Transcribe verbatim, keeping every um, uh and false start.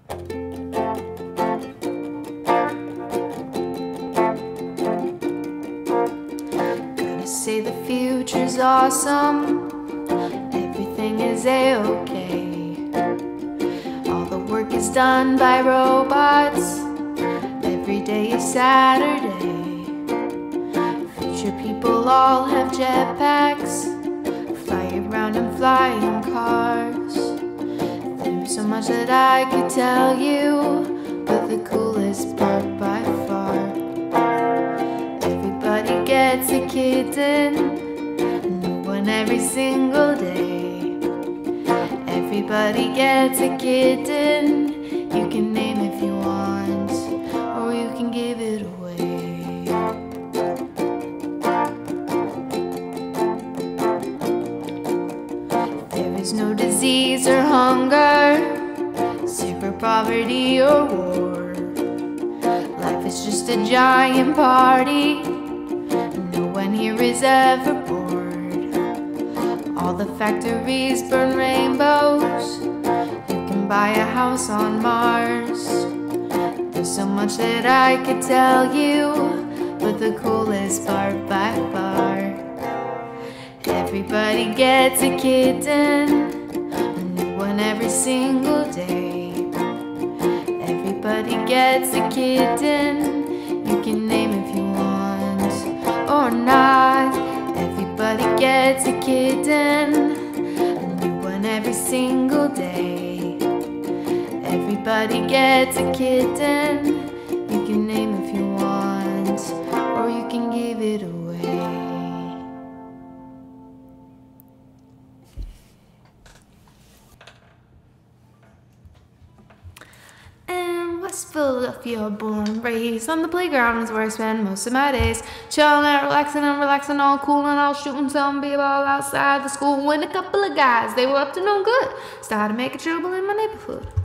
Gonna say the future's awesome, everything is a-okay. All the work is done by robots, every day is Saturday. Future people all have jetpacks, fly around and fly in cars. There's so much that I could tell you, but the coolest part by far, everybody gets a kitten, new one every single day. Everybody gets a kitten, you can name if you want, or you can give it away. There is no disease or hunger, secret poverty or war. Life is just a giant party, no one here is ever bored. All the factories burn rainbows, you can buy a house on Mars. There's so much that I could tell you, but the coolest part by far, everybody gets a kitten, a new one every single day. Everybody gets a kitten, you can name if you want or not. Everybody gets a kitten, a new one every single day. Everybody gets a kitten, you can name if you want, or you can give it away. West Philadelphia, born and raised on the playground is where I spend most of my days. Chilling and relaxing and relaxing, all cool and all shooting some b-ball outside the school when a couple of guys, they were up to no good, started making trouble in my neighborhood.